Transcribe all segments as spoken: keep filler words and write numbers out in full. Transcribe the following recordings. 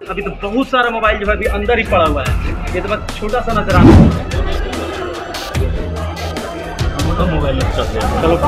अभी तो बहुत सारा मोबाइल जो है अभी अंदर ही पड़ा हुआ है। ये तो बस छोटा सा नजर आ रहा है। मोबाइल चलो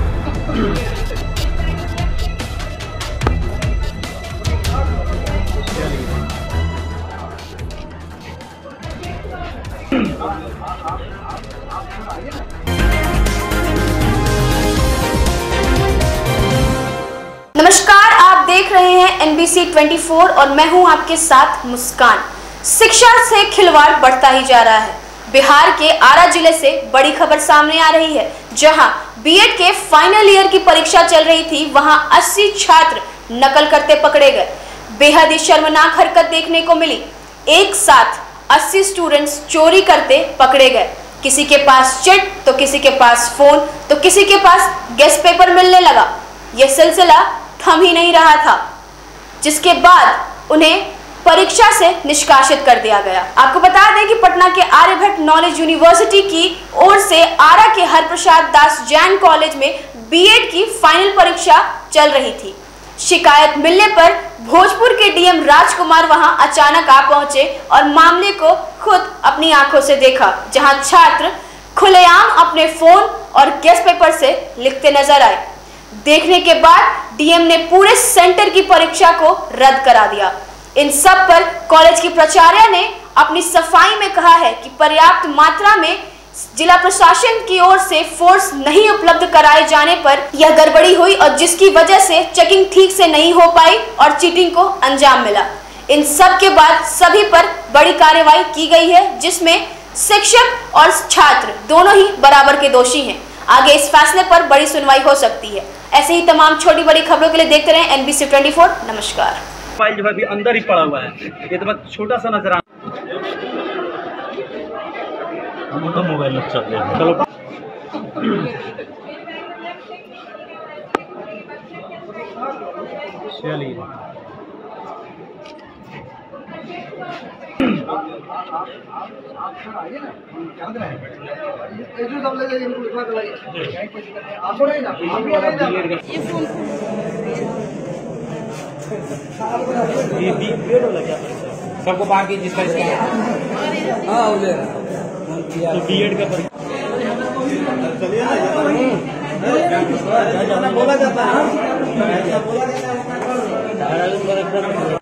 नमस्कार, आप देख रहे हैं एन बी सी चौबीस और मैं हूं आपके साथ मुस्कान। शिक्षा से खिलवाड़ बढ़ता ही जा रहा है। बिहार के आरा जिले से बड़ी खबर सामने आ रही है, जहां बी एड के फाइनल ईयर की परीक्षा चल रही थी, वहां अस्सी छात्र नकल करते पकड़े गए। बेहद ही शर्मनाक हरकत देखने को मिली। एक साथ अस्सी स्टूडेंट्स चोरी करते पकड़े गए। किसी के पास चिट तो किसी के पास फोन तो किसी के पास गेस्ट पेपर मिलने लगा। यह सिलसिला थम ही नहीं रहा था, जिसके बाद उन्हें परीक्षा से निष्कासित कर दिया गया। आपको बता दें कि पटना के आर्यभट्ट नॉलेज यूनिवर्सिटी की ओर से आरा के हरप्रसाद दास जैन कॉलेज में बी एड की फाइनल परीक्षा चल रही थी। शिकायत मिलने पर भोजपुर के डी एम राजकुमार वहां अचानक आ पहुंचे और मामले को खुद अपनी आंखों से देखा, जहां छात्र खुलेआम अपने फोन और गेस्ट पेपर से लिखते नजर आए। देखने के बाद डी एम ने पूरे सेंटर की परीक्षा को रद्द करा दिया। इन सब पर कॉलेज की प्राचार्य ने अपनी सफाई में कहा है कि पर्याप्त मात्रा में जिला प्रशासन की ओर से फोर्स नहीं उपलब्ध कराए जाने पर यह गड़बड़ी हुई और जिसकी वजह से चेकिंग ठीक से नहीं हो पाई और चीटिंग को अंजाम मिला। इन सब के बाद सभी पर बड़ी कार्रवाई की गई है, जिसमें शिक्षक और छात्र दोनों ही बराबर के दोषी हैं। आगे इस फैसले पर बड़ी सुनवाई हो सकती है। ऐसे ही तमाम छोटी बड़ी खबरों के लिए देखते रहें एन बी सी चौबीस। नमस्कार। मोबाइल जो है अभी अंदर ही पड़ा हुआ है। ये तो बस छोटा सा नजर आ मोटा मोबाइल चलो चलिए सबको बाकी जिसका हाँ तो बी एड का बोला जाता है।